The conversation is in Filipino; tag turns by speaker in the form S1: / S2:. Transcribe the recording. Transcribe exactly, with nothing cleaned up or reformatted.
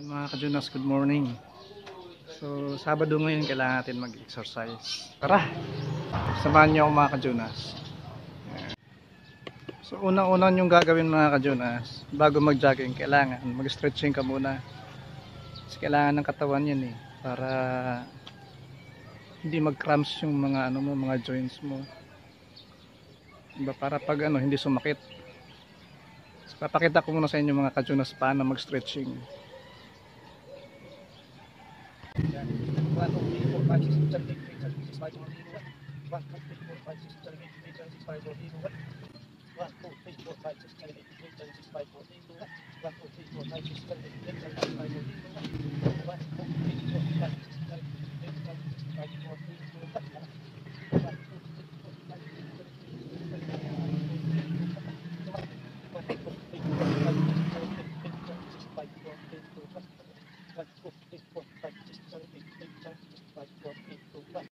S1: Ayun mga kajunas, good morning. So, Sabado ngayon kailangan natin mag-exercise. Tara! Samahan niyo ako mga kajunas. So, unang-unang yung gagawin mga kajunas, bago mag-jogging, kailangan mag-stretching ka muna. Kasi kailangan ng katawan yan eh, para hindi mag-cramps yung mga ano mo, mga joints mo. Diba? Para pag ano, hindi sumakit. So, papakita ko muna sa inyo mga kajunas paano mag-stretching. one, two, three, four, five, six, seven, eight, nine, ten, six, five, four, three, two, one, two, three, four, five, six, seven, eight, nine, ten, six, five, four, three, two, one, two, three, four, five, six, seven, eight, nine, ten, six, five, four, three, two, one, two, three, four, five, six, seven, eight, nine, ten, six, five, four, three, two, one, two, three, four, five, six, seven, eight, nine, ten, six, five, four, three, two, one, two, three, four, five, six, seven, eight, nine, ten, six, five, four, three, two, one.